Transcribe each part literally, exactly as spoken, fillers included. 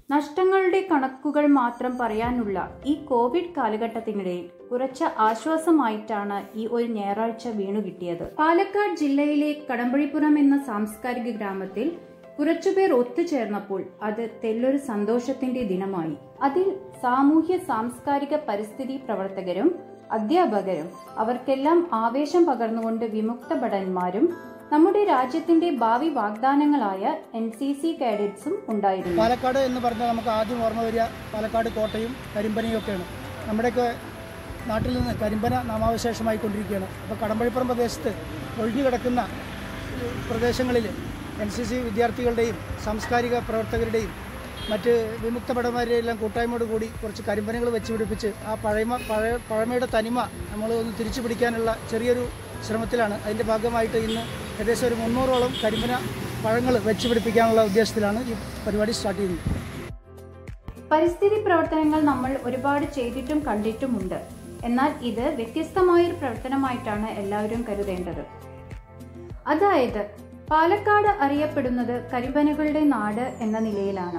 നഷ്ടങ്ങളുടെ കണക്കുകൾ മാത്രം പറയാനുള്ള ഈ കോവിഡ് കാലഘട്ടത്തിനിടയിൽ കുറച്ച് ആശ്വാസമായിട്ടാണ് ഈ ഒരു ഞായറാഴ്ച വീണു കിട്ടിയത്. പാലക്കാട് ജില്ലയിലെ കടമ്പഴിപ്പുറം എന്ന സാംസ്കാരിക ഗ്രാമത്തിൽ കുറച്ചുപേർ ഒത്തുചേർന്നപ്പോൾ അത് തെല്ലൊരു സന്തോഷത്തിന്റെ ദിനമായി. അതിൽ സാമൂഹ്യ സാംസ്കാരിക പരിസ്ഥിതി പ്രവർത്തകരും അധ്യാപകരും അവർക്കെല്ലാം ആവേശം പകർന്നുകൊണ്ട് വിമുക്ത ഭടന്മാരും നമ്മുടെ രാജ്യത്തിന്റെ ഭാവി വാഗ്ദാനങ്ങളായ എൻ സി സി കാഡറ്റ്സും ഉണ്ടായിരുന്നു. പാലക്കാട് എന്ന് പറഞ്ഞാൽ നമുക്ക് ആദ്യം ഓർമ്മ വരിക പാലക്കാട് കോട്ടയും കരിമ്പനയും ഒക്കെയാണ്. നമ്മുടെയൊക്കെ നാട്ടിൽ നിന്ന് കരിമ്പന നാമാവശേഷമായി കൊണ്ടിരിക്കുകയാണ്. അപ്പോൾ കടമ്പഴിപ്പുറം പ്രദേശത്ത് ഒഴിഞ്ഞു കിടക്കുന്ന പ്രദേശങ്ങളിൽ എൻ സി സി വിദ്യാർത്ഥികളുടെയും സാംസ്കാരിക പ്രവർത്തകരുടെയും മറ്റ് വിമുക്ത ഭടന്മാരുടെയും എല്ലാം കൂട്ടായ്മയോട് കൂടി കുറച്ച് കരിമ്പനകൾ വെച്ച് പിടിപ്പിച്ച് ആ പഴമ പഴയ പഴമയുടെ തനിമ നമ്മൾ ഒന്ന് തിരിച്ചു പിടിക്കാനുള്ള ചെറിയൊരു ശ്രമത്തിലാണ്. അതിൻ്റെ ഭാഗമായിട്ട് ഇന്ന് ഏകദേശം ഒരു മുന്നൂറോളം കരിമ്പന പഴങ്ങൾ വെച്ച് പിടിപ്പിക്കാനുള്ള ഉദ്ദേശത്തിലാണ് ഈ പരിപാടി സ്റ്റാർട്ട് ചെയ്യുന്നത്. പരിസ്ഥിതി പ്രവർത്തനങ്ങൾ നമ്മൾ ഒരുപാട് ചെയ്തിട്ടും കണ്ടിട്ടുമുണ്ട്. എന്നാൽ ഇത് വ്യത്യസ്തമായൊരു പ്രവർത്തനമായിട്ടാണ് എല്ലാവരും കരുതേണ്ടത്. അതായത് പാലക്കാട് അറിയപ്പെടുന്നത് കരിമ്പനകളുടെ നാട് എന്ന നിലയിലാണ്.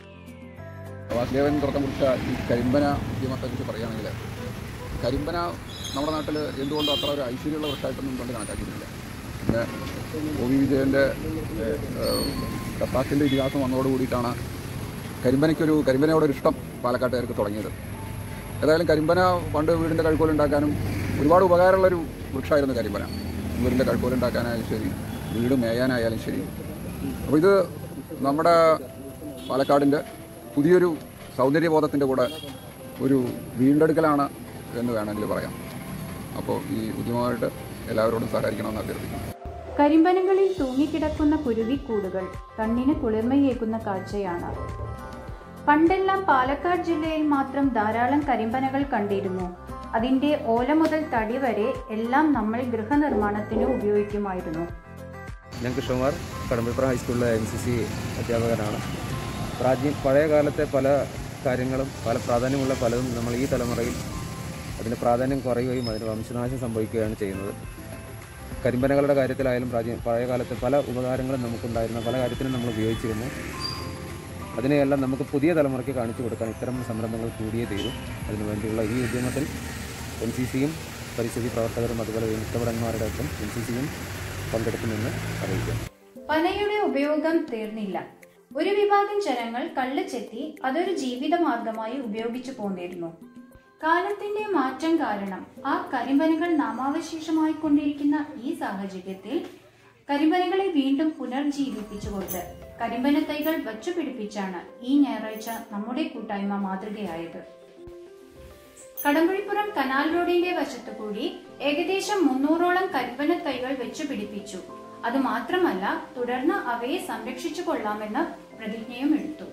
വാസുദേവൻ തുടക്കം കുറിച്ച ഈ കരിമ്പന ഉദ്യമത്തെക്കുറിച്ച് പറയുകയാണെങ്കിൽ കരിമ്പന നമ്മുടെ നാട്ടിൽ എന്തുകൊണ്ടും അത്ര ഒരു ഐശ്വര്യമുള്ള വൃക്ഷമായിട്ടൊന്നും കൊണ്ട് കണക്കാക്കിയിട്ടില്ല. പിന്നെ ഒ വി വിജയൻ്റെ കത്താക്കിൻ്റെ ഇതിഹാസം വന്നതോട് കൂടിയിട്ടാണ് കരിമ്പനയ്ക്കൊരു കരിമ്പനയോടൊരു ഇഷ്ടം പാലക്കാട്ടുകാർക്ക് തുടങ്ങിയത്. ഏതായാലും കരിമ്പന പണ്ട് വീടിൻ്റെ കഴുക്കോലുണ്ടാക്കാനും ഒരുപാട് ഉപകാരമുള്ളൊരു വൃക്ഷമായിരുന്നു കരിമ്പന. വീടിൻ്റെ കഴുക്കോലുണ്ടാക്കാനായാലും ശരി, വീട് മേയാനായാലും ശരി. അപ്പോൾ ഇത് നമ്മുടെ പാലക്കാടിൻ്റെ പുതിയൊരു സൗന്ദര്യബോധത്തിൻ്റെ കൂടെ ഒരു വീണ്ടെടുക്കലാണ് എന്ന് വേണമെങ്കിൽ പറയാം. അപ്പോൾ ഈ ഉദ്യമമായിട്ട് എല്ലാവരോടും സഹകരിക്കണമെന്ന് അഭ്യർത്ഥിക്കുന്നു. കരിമ്പനകളിൽ തൂങ്ങിക്കിടക്കുന്ന കുരുവിക്കൂടുകൾ കണ്ണിന് കുളിർമയേകുന്ന കാഴ്ചയാണ്. പണ്ടെല്ലാം പാലക്കാട് ജില്ലയിൽ മാത്രം ധാരാളം കരിമ്പനകൾ കണ്ടിരുന്നു. അതിന്റെ ഓല മുതൽ തടി വരെ എല്ലാം നമ്മൾ ഗൃഹനിർമ്മാണത്തിന് ഉപയോഗിക്കുമായിരുന്നു. ഞാൻ കൃഷ്ണകുമാർ, കടമ്പഴിപ്പുറം ഹൈസ്കൂളിലെ എൻ സി സി അധ്യാപകനാണ്. പ്രാചീന പഴയ കാലത്തെ പല കാര്യങ്ങളും പല പ്രാധാന്യമുള്ള പലതും നമ്മൾ ഈ തലമുറയിൽ അതിന് പ്രാധാന്യം കുറയുകയും അതിന് വംശനാശം സംഭവിക്കുകയാണ് ചെയ്യുന്നത്. കരിമ്പനകളുടെ കാര്യത്തിലായാലും പ്രാചീന പഴയ കാലത്തെ പല ഉപകാരങ്ങളും നമുക്കുണ്ടായിരുന്ന പല കാര്യത്തിനും നമ്മൾ ഉപയോഗിച്ചിരുന്നു. അതിനെയെല്ലാം നമുക്ക് പുതിയ തലമുറയ്ക്ക് കാണിച്ചു കൊടുക്കാൻ ഇത്തരം സംരംഭങ്ങൾ കൂടിയേ തീരും. അതിനുവേണ്ടിയുള്ള ഈ ഉദ്യമത്തിൽ എൻ സി സിയും പരിസ്ഥിതി പ്രവർത്തകരും അതുപോലെ വിമുക്തഭടന്മാരുടെ ഒപ്പം എൻ സി സിയും പങ്കെടുക്കുമെന്ന് അറിയിക്കുന്നു. പനയുടെ ഉപയോഗം തീർന്നില്ല. ഒരു വിഭാഗം ജനങ്ങൾ കള്ള് ചെത്തി അതൊരു ജീവിത മാർഗമായി ഉപയോഗിച്ചു പോന്നിരുന്നു. കാലത്തിന്റെ മാറ്റം കാരണം ആ കരിമ്പനകൾ നാമാവശേഷമായി കൊണ്ടിരിക്കുന്ന ഈ സാഹചര്യത്തിൽ കരിമ്പനകളെ വീണ്ടും പുനർജീവിപ്പിച്ചുകൊണ്ട് കരിമ്പന തൈകൾ വച്ചുപിടിപ്പിച്ചാണ് ഈ ഞായറാഴ്ച നമ്മുടെ കൂട്ടായ്മ മാതൃകയായത്. കടമ്പഴിപ്പുറം കനാൽ റോഡിന്റെ വശത്തുകൂടി ഏകദേശം മുന്നൂറോളം കരിമ്പന തൈകൾ വെച്ചുപിടിപ്പിച്ചു. അതുമാത്രമല്ല, തുടർന്ന് അവയെ സംരക്ഷിച്ചു കൊള്ളാമെന്ന് പ്രതിജ്ഞയും എടുത്തു.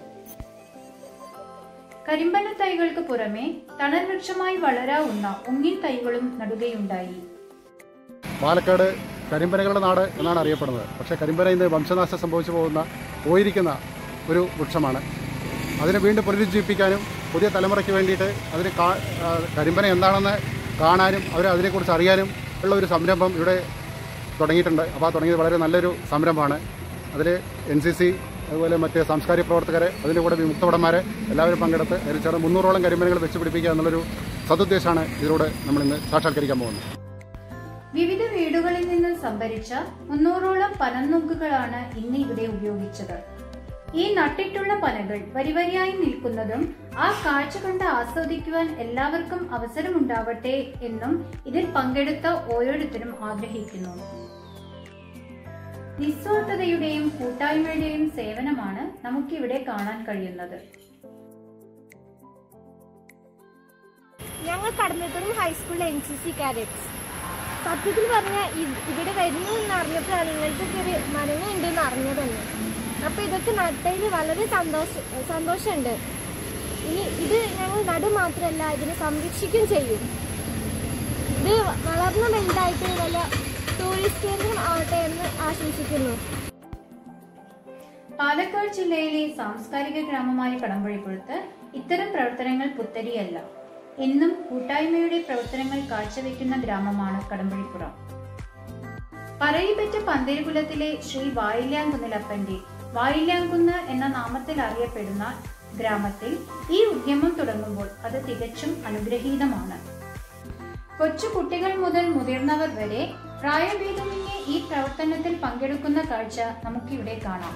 കരിമ്പന തൈകൾക്ക് പുറമെ തണൽ വൃക്ഷമായി വളരാവുന്ന ഉങ്ങിൻ തൈകളും നടുകയുണ്ടായി. പാലക്കാട് കരിമ്പനകളുടെ നാട് എന്നാണ് അറിയപ്പെടുന്നത്. പക്ഷേ കരിമ്പന ഇന്ന് വംശനാശം സംഭവിച്ചു പോകുന്ന പോയിരിക്കുന്ന ഒരു വൃക്ഷമാണ്. അതിനെ വീണ്ടും പുനരുജ്ജീവിപ്പിക്കാനും പുതിയ തലമുറയ്ക്ക് വേണ്ടിയിട്ട് അതിന് കരിമ്പന എന്താണെന്ന് കാണാനും അവർ അതിനെക്കുറിച്ച് അറിയാനും ഉള്ള ഒരു സംരംഭം ഇവിടെ തുടങ്ങിയിട്ടുണ്ട്. അപ്പോൾ ആ തുടങ്ങിയത് വളരെ നല്ലൊരു സംരംഭമാണ്. അതിൽ എൻ സി സി അതുപോലെ മറ്റ് സാംസ്കാരിക പ്രവർത്തകരെ അതിൻ്റെ കൂടെ വിമുക്തഭടന്മാരെ എല്ലാവരും പങ്കെടുത്ത് അതിൽ ചേർന്ന് മുന്നൂറോളം കരിമ്പനകൾ വെച്ച് പിടിപ്പിക്കുക എന്നുള്ളൊരു സതുദ്ദേശമാണ് ഇതിലൂടെ നമ്മളിന്ന് സാക്ഷാത്കരിക്കാൻ പോകുന്നത്. വിവിധ വീടുകളിൽ നിന്ന് സംഭരിച്ച മുന്നൂറോളം പനന്നുങ്കുകളാണ് ഇന്ന് ഇവിടെ ഉപയോഗിച്ചത്. ഈ നട്ടിട്ടുള്ള പനകൾ വരിവരിയായി നിൽക്കുന്നതും ആ കാഴ്ച കണ്ട് ആസ്വദിക്കുവാൻ എല്ലാവർക്കും അവസരമുണ്ടാവട്ടെ എന്നും ഇതിൽ പങ്കെടുത്ത ഓരോരുത്തരും ആഗ്രഹിക്കുന്നു. നിസ്വാർത്ഥതയുടെയും കൂട്ടായ്മയുടെയും സേവനമാണ് നമുക്കിവിടെ കാണാൻ കഴിയുന്നത്. ഞങ്ങൾ കടമ്പഴിപ്പുറം ഹൈസ്കൂളിലെ എൻ സി സി കാഡറ്റ്സ്. സത്യത്തിൽ പറഞ്ഞാൽ ഇവിടെ വരുന്നു എന്ന് അറിഞ്ഞപ്പോഴാണ് ഇങ്ങനത്തെ ഒരു മരങ്ങൾ ഉണ്ടെന്ന് അറിഞ്ഞത് തന്നെ. അപ്പോൾ ഇതൊക്കെ നട്ടതിൽ വളരെ സന്തോഷം സന്തോഷമുണ്ട്. ഇനി ഇത് ഞങ്ങൾ നടു മാത്രമല്ല, ഇതിനെ സംരക്ഷിക്കുകയും ചെയ്യും. ഇത് വളർന്ന വലുതായിട്ട് വല്ല ടൂറിസ്റ്റ് കേന്ദ്രം ആവട്ടെ എന്ന് ആശംസിക്കുന്നു. പാലക്കാട് ജില്ലയിലെ സാംസ്കാരിക ഗ്രാമമായ കടമ്പഴിപ്പുറത്ത് ഇത്തരം പ്രവർത്തനങ്ങൾ പുത്തരിയല്ല. എന്നും കൂട്ടായ്മയുടെ പ്രവർത്തനങ്ങൾ കാഴ്ചവെക്കുന്ന ഗ്രാമമാണ് കടമ്പഴിപ്പുറം. പറയിപ്പറ്റ പന്തേരുകുലത്തിലെ ശ്രീ വായില്യാംകുന്നിലപ്പന്റെ വായില്യാംകുന്ന് എന്ന നാമത്തിൽ അറിയപ്പെടുന്ന ഗ്രാമത്തിൽ ഈ ഉദ്യമം തുടങ്ങുമ്പോൾ അത് തികച്ചും അനുഗ്രഹീതമാണ്. കൊച്ചു കുട്ടികൾ മുതൽ മുതിർന്നവർ വരെ പ്രായഭേദമന്യേ ഈ പ്രവർത്തനത്തിൽ പങ്കെടുക്കുന്ന കാഴ്ച നമുക്കിവിടെ കാണാം.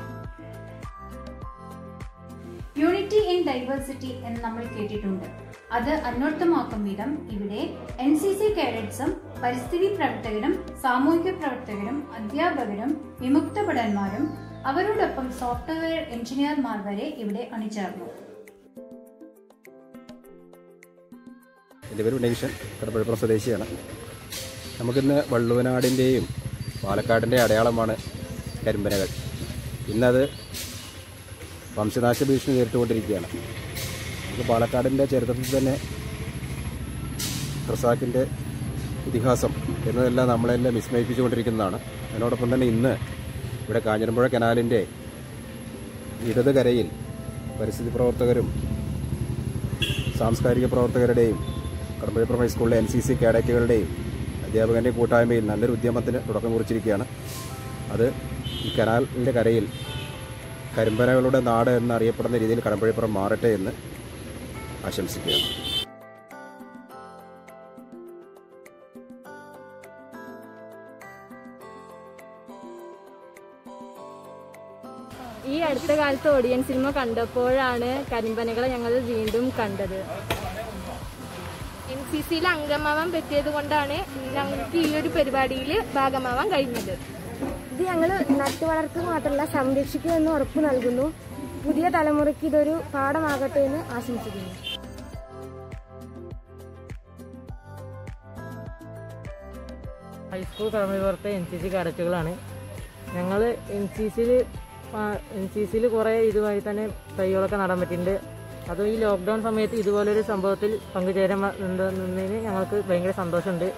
യൂണിറ്റി ഇൻ ഡൈവേഴ്സിറ്റി എന്ന് നമ്മൾ കേട്ടിട്ടുണ്ട്. അത് അന്വർത്ഥമാക്കും വിധം ഇവിടെ എൻ സി സി കേഡറ്റ്സും പരിസ്ഥിതി പ്രവർത്തകരും സാമൂഹിക പ്രവർത്തകരും അധ്യാപകരും വിമുക്ത ഭടന്മാരും അവരോടൊപ്പം സോഫ്റ്റ്വെയർ എഞ്ചിനീയർമാർ വരെ ഇവിടെ അണിചേർന്നു. എൻ്റെ പേര് ഉണ്ണീഷൻ, കടമ്പഴിപ്പുറം സ്വദേശിയാണ്. നമുക്കിന്ന് വള്ളുവനാടിൻ്റെയും പാലക്കാടിൻ്റെ അടയാളമാണ് കരിമ്പനകൾ. ഇന്നത് വംശനാശ ഭീഷണി നേരിട്ടുകൊണ്ടിരിക്കുകയാണ്. നമുക്ക് പാലക്കാടിൻ്റെ ചരിത്രത്തിൽ തന്നെ ഖസാക്കിൻ്റെ ഇതിഹാസം എന്നതെല്ലാം നമ്മളെല്ലാം വിസ്മയിപ്പിച്ചുകൊണ്ടിരിക്കുന്നതാണ്. അതിനോടൊപ്പം തന്നെ ഇന്ന് ഇവിടെ കാഞ്ഞിരമ്പുഴ കനാലിൻ്റെ ഇടത് കരയിൽ പരിസ്ഥിതി പ്രവർത്തകരും സാംസ്കാരിക പ്രവർത്തകരുടെയും കടമ്പഴിപ്പുറം ഹൈസ്കൂളിലെ എൻ സി സി കേഡറ്റുകളുടെയും അധ്യാപകൻ്റെയും കൂട്ടായ്മയിൽ നല്ലൊരു ഉദ്യമത്തിന് തുടക്കം കുറിച്ചിരിക്കുകയാണ്. അത് ഈ കനാലിൻ്റെ കരയിൽ കരിമ്പനകളുടെ നാട് എന്നറിയപ്പെടുന്ന രീതിയിൽ കടമ്പഴിപ്പുറം മാറട്ടെ എന്ന് ആശംസിക്കുകയാണ്. ഈ അടുത്ത കാലത്ത് ഓഡിയൻ സിനിമ കണ്ടപ്പോഴാണ് കരിമ്പനകളെ ഞങ്ങൾ വീണ്ടും കണ്ടത്. എൻ സി സിയിൽ അംഗമാവാൻ പറ്റിയത് കൊണ്ടാണ് ഞങ്ങൾക്ക് ഈ ഒരു പരിപാടിയിൽ ഭാഗമാവാൻ കഴിഞ്ഞത്. ഇത് ഞങ്ങൾ നട്ടുവളർത്തുക മാത്രമല്ല സംരക്ഷിക്കുമെന്ന് ഉറപ്പ് നൽകുന്നു. പുതിയ തലമുറയ്ക്ക് ഇതൊരു പാഠമാകട്ടെ എന്ന് ആശംസിക്കുന്നു. ഹൈസ്കൂൾ കടമ്പഴിപ്പുറത്തെ എൻ സി സി കേഡറ്റുകളാണ്. ഞങ്ങൾ എൻ സി സിയിൽ എൻ സി സിയിൽ കുറേ ഇതുമായി തന്നെ തൈകളൊക്കെ നടാൻ പറ്റിയിട്ടുണ്ട്. അതും ഈ ലോക്ക്ഡൗൺ സമയത്ത് ഇതുപോലൊരു സംഭവത്തിൽ പങ്കുചേരുന്നതിന് ഞങ്ങൾക്ക് ഭയങ്കര സന്തോഷമുണ്ട്.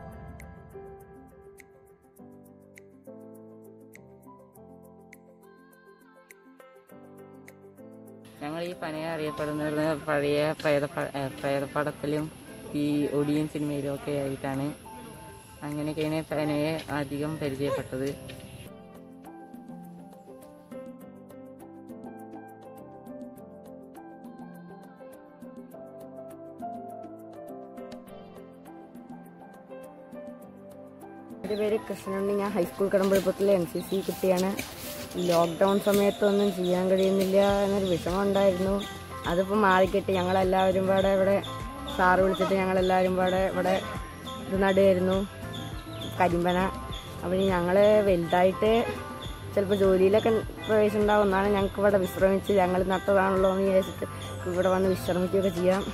ഞങ്ങൾ ഈ പനയെ അറിയപ്പെടുന്നത് പഴയ പ്രേത പ്രേതപ്പടത്തിലും ഈ ഒടിയൻ സിനിമയിലും ഒക്കെ ആയിട്ടാണ്. അങ്ങനെയൊക്കെയാണ് പനയെ അധികം പരിചയപ്പെട്ടത്. എൻ്റെ പേര് കൃഷ്ണനുണ്ണി. ഞാൻ ഹൈസ്കൂൾ കടമ്പഴിപ്പുറത്തിലെ എൻ സി സി കുട്ടിയാണ്. ലോക്ക്ഡൗൺ സമയത്തൊന്നും ചെയ്യാൻ കഴിയുന്നില്ല എന്നൊരു വിഷമം ഉണ്ടായിരുന്നു. അതിപ്പോൾ മാറിക്കിട്ടി. ഞങ്ങളെല്ലാവരും പാടെ ഇവിടെ സാറ് വിളിച്ചിട്ട് ഞങ്ങളെല്ലാവരും പാടെ ഇവിടെ ഇത് നടുമായിരുന്നു കരിമ്പന. അപ്പോൾ ഞങ്ങൾ വലുതായിട്ട് ചിലപ്പോൾ ജോലിയിലൊക്കെ പ്രവേശനം ഉണ്ടാവും. എന്നാണ് ഞങ്ങൾക്ക് ഇവിടെ വിശ്രമിച്ച് ഞങ്ങൾ നട്ടതാണല്ലോ എന്ന് വിചാരിച്ചിട്ട് ഇവിടെ വന്ന് വിശ്രമിക്കുകയൊക്കെ ചെയ്യാം.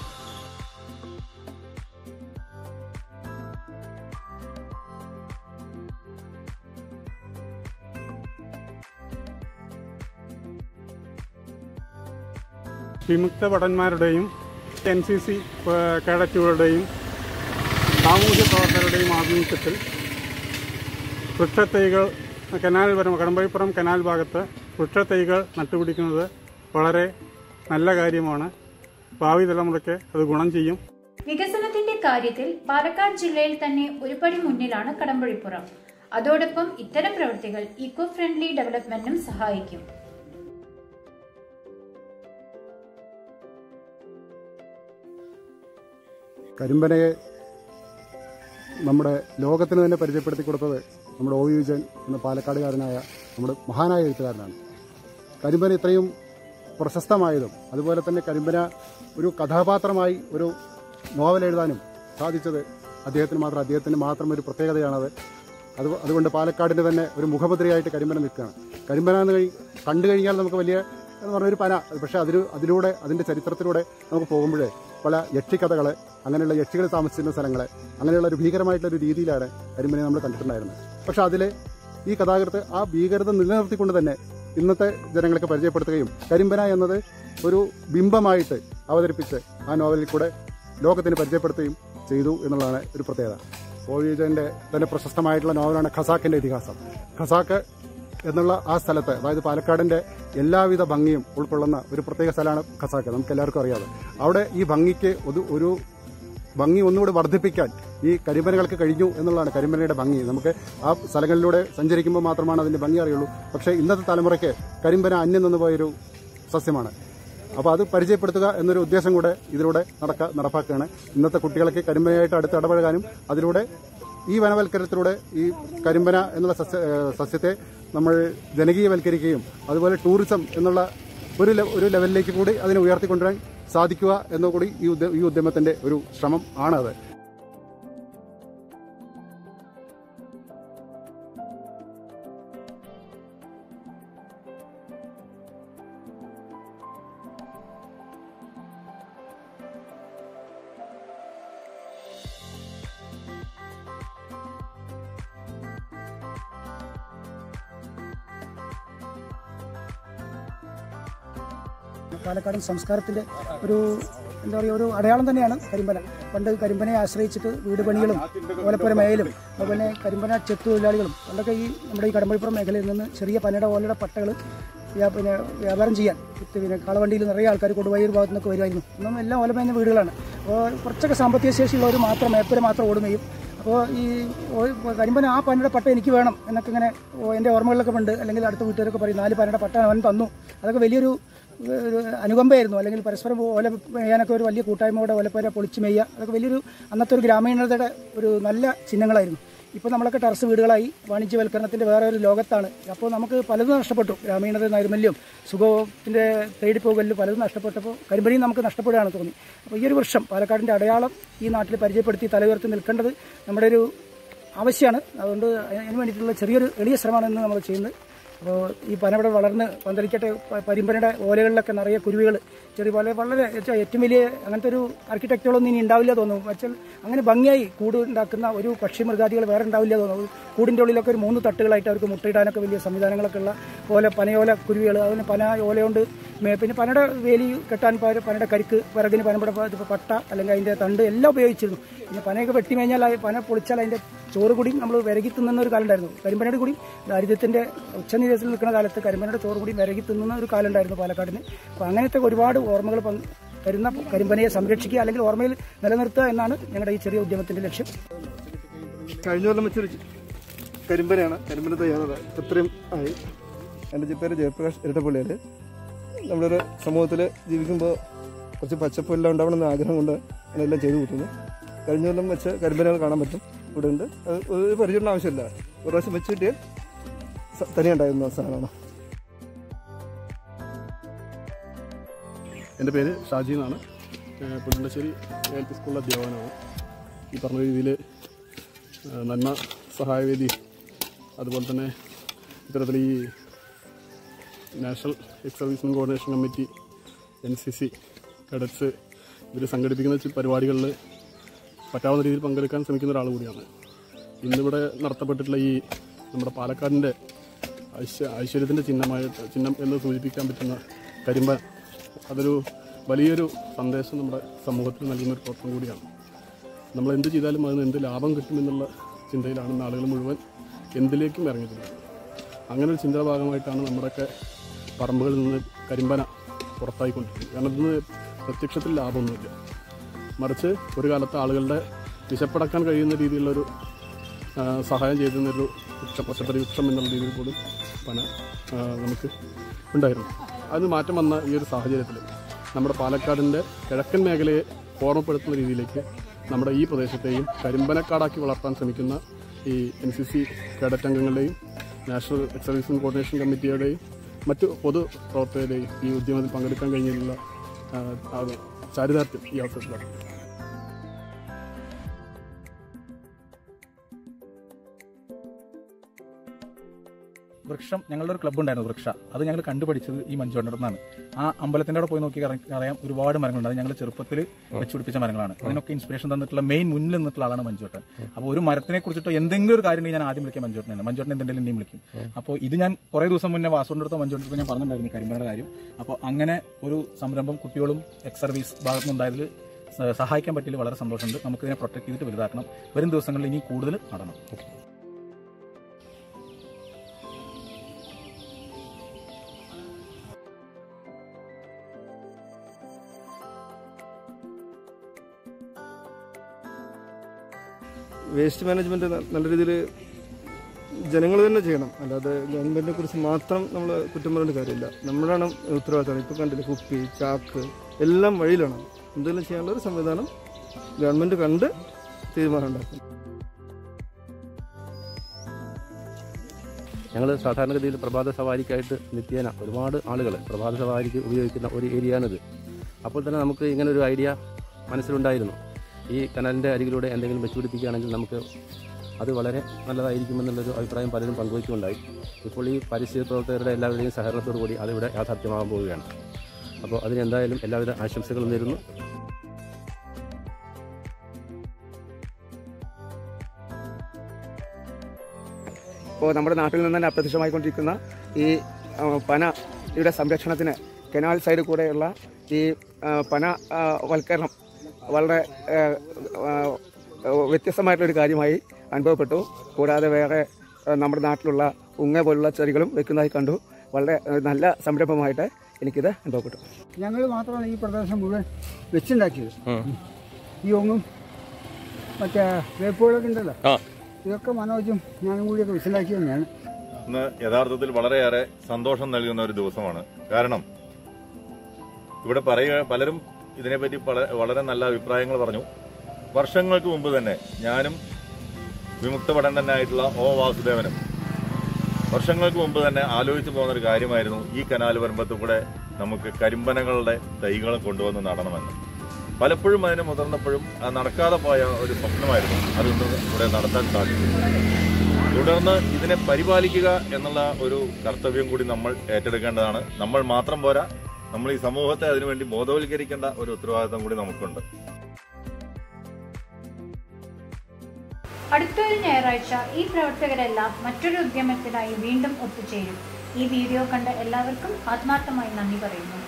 വിമുക്ത ഭടന്മാരുടെയും എൻ സി സി കേഡറ്റുകളുടെയും സാമൂഹ്യ പ്രവർത്തകരുടെയും ആഭിമുഖ്യത്തിൽ വൃക്ഷത്തൈകൾ കനാൽ വരും കടമ്പഴിപ്പുറം കനാൽ ഭാഗത്ത് വൃക്ഷത്തൈകൾ നട്ടുപിടിക്കുന്നത് വളരെ നല്ല കാര്യമാണ്. ഭാവി തലമുറയ്ക്ക് അത് ഗുണം ചെയ്യും. വികസനത്തിന്റെ കാര്യത്തിൽ പാലക്കാട് ജില്ലയിൽ തന്നെ ഒരുപടി മുന്നിലാണ് കടമ്പഴിപ്പുറം. അതോടൊപ്പം ഇത്തരം പ്രവൃത്തികൾ ഈക്കോ ഫ്രണ്ട്ലി ഡെവലപ്മെന്റിനും സഹായിക്കും. കരിമ്പനയെ നമ്മുടെ ലോകത്തിന് തന്നെ പരിചയപ്പെടുത്തി കൊടുത്തത് നമ്മുടെ ഒ വി വിജയൻ എന്ന പാലക്കാടുകാരനായ നമ്മുടെ മഹാനായ എഴുത്തുകാരനാണ്. കരിമ്പന ഇത്രയും പ്രശസ്തമായതും അതുപോലെ തന്നെ കരിമ്പന ഒരു കഥാപാത്രമായി ഒരു നോവൽ എഴുതാനും സാധിച്ചത് അദ്ദേഹത്തിന് മാത്രം അദ്ദേഹത്തിന് മാത്രം ഒരു പ്രത്യേകതയാണത്. അത് അതുകൊണ്ട് പാലക്കാടിൻ്റെ തന്നെ ഒരു മുഖമുദ്രയായിട്ട് കരിമ്പന നിൽക്കുകയാണ്. കരിമ്പന എന്ന് കണ്ടു കഴിഞ്ഞാൽ നമുക്ക് വലിയ എന്ന് പറഞ്ഞൊരു പന, പക്ഷേ അതിന് അതിലൂടെ അതിൻ്റെ ചരിത്രത്തിലൂടെ നമുക്ക് പോകുമ്പോഴേ പല യക്ഷിക്കഥകൾ, അങ്ങനെയുള്ള യക്ഷികൾ താമസിച്ചിരുന്ന സ്ഥലങ്ങൾ, അങ്ങനെയുള്ള ഒരു ഭീകരമായിട്ടുള്ളൊരു രീതിയിലാണ് കരിമ്പനെ നമ്മൾ കണ്ടിട്ടുണ്ടായിരുന്നത്. പക്ഷേ അതിൽ ഈ കഥാകൃത്ത് ആ ഭീകരത നിലനിർത്തിക്കൊണ്ട് തന്നെ ഇന്നത്തെ ജനങ്ങൾക്ക് പരിചയപ്പെടുത്തുകയും കരിമ്പന എന്നത് ഒരു ബിംബമായിട്ട് അവതരിപ്പിച്ച് ആ നോവലിൽ കൂടെ ലോകത്തിന് പരിചയപ്പെടുത്തുകയും ചെയ്തു എന്നുള്ളതാണ് ഒരു പ്രത്യേകത. ഒ വി വിജയൻ്റെ തന്നെ പ്രശസ്തമായിട്ടുള്ള നോവലാണ് ഖസാക്കിൻ്റെ ഇതിഹാസം. ഖസാക്ക് എന്നുള്ള ആ സ്ഥലത്ത്, അതായത് പാലക്കാടിൻ്റെ എല്ലാവിധ ഭംഗിയും ഉൾക്കൊള്ളുന്ന ഒരു പ്രത്യേക സ്ഥലമാണ് ഖസാക്ക്. നമുക്ക് എല്ലാവർക്കും അറിയാതെ അവിടെ ഈ ഭംഗിക്ക് ഒരു ഭംഗി ഒന്നുകൂടി വർദ്ധിപ്പിക്കാൻ ഈ കരിമ്പനകൾക്ക് കഴിഞ്ഞു എന്നുള്ളതാണ് കരിമ്പനയുടെ ഭംഗി. നമുക്ക് ആ സ്ഥലങ്ങളിലൂടെ സഞ്ചരിക്കുമ്പോൾ മാത്രമാണ് അതിൻ്റെ ഭംഗി അറിയുള്ളൂ. പക്ഷേ ഇന്നത്തെ തലമുറയ്ക്ക് കരിമ്പന അന്യം നിന്ന് പോയൊരു സസ്യമാണ്. അപ്പോൾ അത് പരിചയപ്പെടുത്തുക എന്നൊരു ഉദ്ദേശം കൂടെ ഇതിലൂടെ നടക്ക നടപ്പാക്കുകയാണ്. ഇന്നത്തെ കുട്ടികൾക്ക് കരിമ്പനയായിട്ട് അടുത്ത് ഇടപഴകാനും അതിലൂടെ ഈ വനവൽക്കരണത്തിലൂടെ ഈ കരിമ്പന എന്നുള്ള സസ്യ സസ്യത്തെ നമ്മൾ ജനകീയവൽക്കരിക്കുകയും അതുപോലെ ടൂറിസം എന്നുള്ള ഒരു ഒരു ലെവലിലേക്ക് കൂടി അതിനെ ഉയർത്തിക്കൊണ്ടുവരാൻ സാധിക്കുക എന്നുകൂടി ഈ ഈ ഉദ്യമത്തിന്റെ ഒരു ശ്രമം ആണത്. പാലക്കാടൻ സംസ്കാരത്തിൻ്റെ ഒരു എന്താ പറയുക ഒരു അടയാളം തന്നെയാണ് കരിമ്പന. പണ്ട് കരിമ്പനയെ ആശ്രയിച്ചിട്ട് വീട് പണികളും ഓലപ്പുര മേയലും അതുപോലെ കരിമ്പന ചെത്തു തൊഴിലാളികളും പണ്ടൊക്കെ ഈ നമ്മുടെ ഈ കടമ്പഴിപ്പുറം മേഖലയിൽ നിന്ന് ചെറിയ പനയുടെ ഓലയുടെ പട്ടകൾ പിന്നെ വ്യാപാരം ചെയ്യാൻ പിന്നെ കാളവണ്ടിയിൽ നിറയെ ആൾക്കാർ കൊടുവയ്യൂർ ഭാഗത്തു നിന്നൊക്കെ വരുമായിരുന്നു. ഒന്നും എല്ലാം ഓലമേഞ്ഞ വീടുകളാണ്. അപ്പോൾ കുറച്ചൊക്കെ സാമ്പത്തിക ശേഷിയുള്ളവർ മാത്രം മേപ്പുര മാത്രം ഓടുകയും അപ്പോൾ ഈ കരിമ്പന ആ പനയുടെ പട്ട എനിക്ക് വേണം എന്നൊക്കെ ഇങ്ങനെ എൻ്റെ ഓർമ്മകളിലൊക്കെ ഉണ്ട്. അല്ലെങ്കിൽ അടുത്ത വീട്ടുകാരൊക്കെ പറയും നാല് പനയുടെ പട്ട അവൻ തന്നു. അതൊക്കെ വലിയൊരു ഒരു അനുകമ്പയായിരുന്നു. അല്ലെങ്കിൽ പരസ്പരം ഓല മെയ്യാനൊക്കെ ഒരു വലിയ കൂട്ടായ്മയോടെ ഓലപ്പുര പൊളിച്ച് മെയ്യുക അതൊക്കെ വലിയൊരു അന്നത്തെ ഒരു ഗ്രാമീണതയുടെ ഒരു നല്ല ചിഹ്നങ്ങളായിരുന്നു. ഇപ്പോൾ നമ്മളൊക്കെ ടെറസ് വീടുകളായി വാണിജ്യവൽക്കരണത്തിൻ്റെ വേറെ ഒരു ലോകത്താണ്. അപ്പോൾ നമുക്ക് പലതും നഷ്ടപ്പെട്ടു. ഗ്രാമീണത നൈർമല്യം സുഖത്തിൻ്റെ തേടിപ്പോകലിൽ പലതും നഷ്ടപ്പെട്ടപ്പോൾ കരിമ്പനിയും നമുക്ക് നഷ്ടപ്പെടുകയാണ് തോന്നി. അപ്പോൾ ഈ ഒരു വർഷം പാലക്കാടിൻ്റെ അടയാളം ഈ നാട്ടിൽ പരിചയപ്പെടുത്തി തലയുയർത്തി നിൽക്കേണ്ടത് നമ്മുടെ ഒരു ആവശ്യമാണ്. അതുകൊണ്ട് അതിന് വേണ്ടിയിട്ടുള്ള ചെറിയൊരു എളിയ ശ്രമമാണ് ഇന്ന് നമ്മൾ ചെയ്യുന്നത്. അപ്പോൾ ഈ പന ഇവിടെ വളർന്ന് പന്തലിക്കട്ടെ. കരിമ്പനയുടെ ഓലകളിലൊക്കെ നിറയെ കുരുവികൾ ചെറിയ പോലെ വളരെ ഏറ്റവും വലിയ അങ്ങനത്തെ ഒരു ആർക്കിടെക്റ്റുകളൊന്നും ഇനി ഉണ്ടാവില്ല തോന്നുന്നു. വെച്ചാൽ അങ്ങനെ ഭംഗിയായി കൂട് ഉണ്ടാക്കുന്ന ഒരു പക്ഷി മൃഗാദികൾ വേറെ ഉണ്ടാവില്ല തോന്നുന്നു. കൂടിൻ്റെ ഉള്ളിലൊക്കെ ഒരു മൂന്ന് തട്ടുകളായിട്ട് അവർക്ക് മുട്ടയിടാനൊക്കെ വലിയ സംവിധാനങ്ങളൊക്കെ ഉള്ള ഓല പനയോല കുരുവികൾ. അതിന് പന ഓലയുണ്ട്. പിന്നെ പനയുടെ വേലി കെട്ടാൻ പനയുടെ കരിക്ക് വിറകിന് പനയുടെ പട്ട അല്ലെങ്കിൽ അതിൻ്റെ തണ്ട് എല്ലാം ഉപയോഗിച്ചിരുന്നു. പിന്നെ പനയൊക്കെ വെട്ടി കഴിഞ്ഞാൽ പന പൊളിച്ചാൽ അതിൻ്റെ ചോറ് കൂടിയും നമ്മൾ വിരകി തിന്നുന്ന ഒരു കാലം ഉണ്ടായിരുന്നു. കരിമ്പനയുടെ കൂടി ദാരിദ്ര്യത്തിൻ്റെ ഉച്ചനിരത്തിൽ നിൽക്കുന്ന കാലത്ത് കരിമ്പനയുടെ ചോറ് കൂടി വിരകി തിന്നുന്ന ഒരു കാലം ഉണ്ടായിരുന്നു പാലക്കാടിന്. അപ്പോൾ അങ്ങനത്തെ ഒരുപാട് ഓർമ്മകൾ തരുന്ന കരിമ്പനയെ സംരക്ഷിക്കുക അല്ലെങ്കിൽ ഓർമ്മയിൽ നിലനിർത്തുക എന്നാണ് ഞങ്ങളുടെ ഈ ചെറിയ ഉദ്യമത്തിൻ്റെ ലക്ഷ്യം. കഴിഞ്ഞ കൊല്ലം വെച്ചൊരു കരിമ്പനയാണ്. കരിമ്പന തയ്യാറത് ഇത്രയും ആയി. എൻ്റെ പേര് ജയപ്രകാശ് ഇരട്ടപ്പള്ളിയാണ്. നമ്മളൊരു സമൂഹത്തിൽ ജീവിക്കുമ്പോൾ കുറച്ച് പച്ചപ്പെല്ലാം ഉണ്ടാവണമെന്ന ആഗ്രഹം കൊണ്ട് ഞാനെല്ലാം ചെയ്തു കൂട്ടുന്നു. കഴിഞ്ഞ കൊല്ലം വെച്ച് കരിമ്പനകൾ കാണാൻ പറ്റും. ഇവിടെ ഉണ്ട്. അത് ഒരു പരിചരണം ആവശ്യമില്ല. ഒരു പ്രാവശ്യം വെച്ച് കിട്ടിയാൽ തനിയുണ്ടായിരുന്ന സാധനമാണ്. എൻ്റെ പേര് ഷാജി എന്നാണ്. പുല്ലശ്ശേരി എൽ പി സ്കൂളിലെ അധ്യാപകനാണ്. ഈ പറഞ്ഞ രീതിയിൽ നന്മ സഹായവേദി അതുപോലെ തന്നെ ഇത്തരത്തിൽ ഈ national ex servicemen coordination committee, N C C cadets ഇവർ സംഘടിപ്പിക്കുന്ന പരിപാടികളിൽ പറ്റാവുന്ന രീതിയിൽ പങ്കെടുക്കാൻ ശ്രമിക്കുന്ന ഒരാൾ കൂടിയാണ്. ഇന്നിവിടെ നടത്തപ്പെട്ടിട്ടുള്ള ഈ നമ്മുടെ പാലക്കാടിൻ്റെ ഐശ്വ ഐശ്വര്യത്തിൻ്റെ ചിഹ്നമായിട്ട് ചിഹ്നം എന്ന് സൂചിപ്പിക്കാൻ പറ്റുന്ന കരിമ്പൻ അതൊരു വലിയൊരു സന്ദേശം നമ്മുടെ സമൂഹത്തിൽ നൽകുന്ന ഒരു പ്രവർത്തനം കൂടിയാണ്. നമ്മൾ എന്ത് ചെയ്താലും അതിന് എന്ത് ലാഭം കിട്ടുമെന്നുള്ള ചിന്തയിലാണ് ആളുകൾ മുഴുവൻ എന്തിലേക്കും ഇറങ്ങിയിട്ടുള്ളത്. അങ്ങനെ ഒരു ചിന്താ ഭാഗമായിട്ടാണ് നമ്മുടെയൊക്കെ പറമ്പുകളിൽ നിന്ന് കരിമ്പന പുറത്തായിക്കൊണ്ടിരിക്കുന്നത്. കാരണം ഇതിന് പ്രത്യക്ഷത്തിൽ ലാഭമൊന്നുമില്ല. മറിച്ച് ഒരു കാലത്ത് ആളുകളുടെ വിശപ്പടക്കാൻ കഴിയുന്ന രീതിയിലുള്ളൊരു സഹായം ചെയ്തിരുന്നൊരു വൃക്ഷം, പച്ചക്കറി വൃക്ഷം എന്നുള്ള രീതിയിൽ പോലും പന നമുക്ക് ഉണ്ടായിരുന്നു. അതിന് മാറ്റം വന്ന ഈ ഒരു സാഹചര്യത്തിൽ നമ്മുടെ പാലക്കാടിൻ്റെ കിഴക്കൻ മേഖലയെ ഓർമ്മപ്പെടുത്തുന്ന രീതിയിലേക്ക് നമ്മുടെ ഈ പ്രദേശത്തെയും കരിമ്പനക്കാടാക്കി വളർത്താൻ ശ്രമിക്കുന്ന ഈ എൻ സി സി കേഡറ്റ് അംഗങ്ങളുടെയും നാഷണൽ എക്സ് സർവീസ്മെൻ കോർഡിനേഷൻ കമ്മിറ്റിയുടെയും മറ്റു പൊതു പ്രവർത്തകരുടെയും ഈ ഉദ്യമത്തിൽ പങ്കെടുക്കാൻ കഴിഞ്ഞതിലുള്ള ചാരിതാർത്ഥ്യം ഈ അവസരത്തിലാണ്. വൃക്ഷം ഞങ്ങളുടെ ഒരു ക്ലബ്ബ് ഉണ്ടായിരുന്നു വൃക്ഷ. അത് ഞങ്ങൾ കണ്ടുപിടിച്ചത് ഈ മഞ്ചുവണ്ണയുടെ നിന്നാണ്. ആ അമ്പലത്തിൻ്റെ അവിടെ പോയി നോക്കി അറിയാം ഒരുപാട് മരങ്ങളുണ്ട്. അത് ഞങ്ങൾ ചെറുപ്പത്തിൽ വെച്ചുപിടിപ്പിച്ച മരങ്ങളാണ്. അതിനൊക്കെ ഇൻസ്പിറേഷൻ തന്നിട്ടുള്ള മെയിൻ മുന്നിൽ നിന്നിട്ടുള്ള ആളാണ് മഞ്ചുവട്ടൻ. അപ്പോൾ ഒരു മരത്തിനെ കുറിച്ചിട്ടോ എന്തെങ്കിലും ഒരു കാര്യം ഞാൻ ആദ്യം വിളിക്കാൻ മഞ്ചുവട്ടനാണ്. മഞ്ചുവട്ടൻ എന്തെങ്കിലും എന്നെയും വിളിക്കും. അപ്പോൾ ഇത് ഞാൻ കുറേ ദിവസം മുന്നേ വാസുവിൻ്റെ അടുത്തോ മഞ്ചുവട്ടൻ്റെ അടുത്തോ ഞാൻ പറഞ്ഞിട്ടുണ്ടായിരുന്നു കരിമ്പനയുടെ കാര്യം. അപ്പോൾ അങ്ങനെ ഒരു സംരംഭം കുട്ടികളും എക്സ് സർവീസ് ഭാഗത്തുനിന്നുണ്ടായതിൽ സഹായിക്കാൻ പറ്റിയതിൽ വളരെ സന്തോഷമുണ്ട്. നമുക്കിതിനെ പ്രൊട്ടക്ട് ചെയ്തിട്ട് വലുതാക്കണം. വരും ദിവസങ്ങളിൽ ഇനി കൂടുതൽ നടണം. ഓക്കെ. വേസ്റ്റ് മാനേജ്മെൻറ്റ് നല്ല രീതിയിൽ ജനങ്ങൾ തന്നെ ചെയ്യണം. അല്ലാതെ ഗവൺമെൻറ്റിനെ കുറിച്ച് മാത്രം നമ്മൾ കുറ്റം പറയേണ്ട കാര്യമില്ല. നമ്മളാണ് ഉത്തരവാദിത്തം. ഇപ്പോൾ കണ്ടില്ല, കുപ്പി, ചാക്ക് എല്ലാം വഴിയിലാണ്. എന്തെങ്കിലും ചെയ്യാനുള്ള ഒരു സംവിധാനം ഗവൺമെൻറ് കണ്ട് തീരുമാനം ഉണ്ടാക്കും. ഞങ്ങൾ സാധാരണഗതിയിൽ പ്രഭാത സവാരിക്കായിട്ട് നിത്യേന ഒരുപാട് ആളുകൾ പ്രഭാത സവാരിക്ക് ഉപയോഗിക്കുന്ന ഒരു ഏരിയയാണിത്. അപ്പോൾ തന്നെ നമുക്ക് ഇങ്ങനെ ഒരു ഐഡിയ മനസ്സിലുണ്ടായിരുന്നു. ഈ കനാലിൻ്റെ അരികിലൂടെ എന്തെങ്കിലും വെച്ചുപിടിപ്പിക്കുകയാണെങ്കിൽ നമുക്ക് അത് വളരെ നല്ലതായിരിക്കുമെന്നുള്ളൊരു അഭിപ്രായം പലരും പങ്കുവയ്ക്കുണ്ടായി. ഇപ്പോൾ ഈ പരിസ്ഥിതി പ്രവർത്തകരുടെ എല്ലാവരുടെയും സഹകരണത്തോടു കൂടി അതിവിടെ യാഥാർത്ഥ്യമാകാൻ പോവുകയാണ്. അപ്പോൾ അതിനെന്തായാലും എല്ലാവിധ ആശംസകളും നേരുന്നു. ഇപ്പോൾ നമ്മുടെ നാട്ടിൽ നിന്ന് തന്നെ അപ്രത്യക്ഷമായിക്കൊണ്ടിരിക്കുന്ന ഈ പനയുടെ സംരക്ഷണത്തിന് കനാൽ സൈഡ് കൂടെയുള്ള ഈ പന വൽക്കരണം വളരെ വ്യത്യസ്തമായിട്ടുള്ളൊരു കാര്യമായി അനുഭവപ്പെട്ടു. കൂടാതെ വേറെ നമ്മുടെ നാട്ടിലുള്ള ഉങ്ങ പോലുള്ള ചെടികളും വെക്കുന്നതായി കണ്ടു. വളരെ നല്ല സംരംഭമായിട്ട് എനിക്കിത് അനുഭവപ്പെട്ടു. ഞങ്ങൾ മാത്രമാണ് ഈ പ്രദേശം മുഴുവൻ വെച്ചുണ്ടാക്കിയത്. ഈ ഒങ്ങും മറ്റേ വേപ്പുകളൊക്കെ ഉണ്ടല്ലോ, ഇതൊക്കെ മനോജും ഞാനും കൂടിയൊക്കെ വെച്ചുണ്ടാക്കിയത് തന്നെയാണ്. ഇന്ന് യഥാർത്ഥത്തിൽ വളരെയേറെ സന്തോഷം നൽകുന്ന ഒരു ദിവസമാണ്. കാരണം ഇവിടെ പറയുക പലരും ഇതിനെപ്പറ്റി വളരെ നല്ല അഭിപ്രായങ്ങൾ പറഞ്ഞു. വർഷങ്ങൾക്ക് മുമ്പ് തന്നെ ഞാനും വിമുക്ത പഠനനായിട്ടുള്ള ഒ വാസുദേവനും വർഷങ്ങൾക്ക് മുമ്പ് തന്നെ ആലോചിച്ചു പോകുന്നൊരു കാര്യമായിരുന്നു ഈ കനാൽ വരുമ്പത്ത് കൂടെ നമുക്ക് കരിമ്പനകളുടെ തൈകൾ കൊണ്ടുവന്ന് നടണമെന്ന്. പലപ്പോഴും അതിന് മുതിർന്നപ്പോഴും നടക്കാതെ പോയ ഒരു സ്വപ്നമായിരുന്നു. അതൊന്നും ഇവിടെ നടത്താൻ സാധിക്കും. തുടർന്ന് ഇതിനെ പരിപാലിക്കുക എന്നുള്ള ഒരു കർത്തവ്യം കൂടി നമ്മൾ ഏറ്റെടുക്കേണ്ടതാണ്. നമ്മൾ മാത്രം പോരാ, നമ്മൾ ഈ സമൂഹത്തെ അതിനുവേണ്ടി ബോധവൽക്കരിക്കേണ്ട ഒരു ഉത്തരവാദിത്തം കൂടി നമുക്കുണ്ട്. അടുത്തൊരു ഞായറാഴ്ച ഈ പ്രവർത്തകരെല്ലാം മറ്റൊരു ഉദ്യമത്തിനായി വീണ്ടും ഒത്തുചേരും. ഈ വീഡിയോ കണ്ട എല്ലാവർക്കും ആത്മാർത്ഥമായി നന്ദി പറയുന്നു.